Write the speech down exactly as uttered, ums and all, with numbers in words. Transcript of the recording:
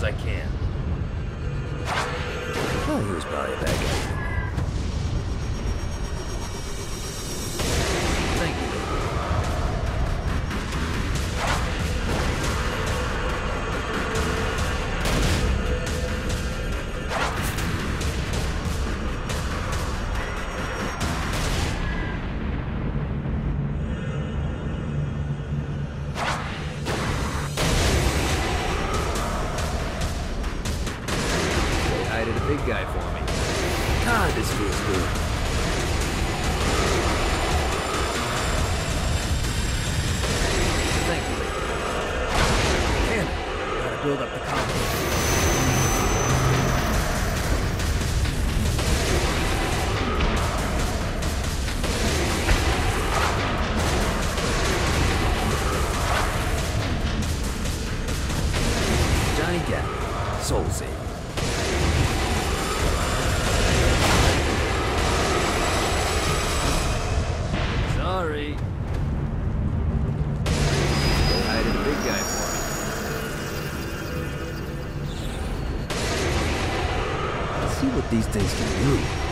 as I can. Oh, he was probably a bad guy. Thank you. Big guy for me. God, this feels good. Thank you. Damn it. Gotta build up the confidence. Johnny Gat, Soul Saver. Sorry. I did a big guy for me. Let's see what these things can do.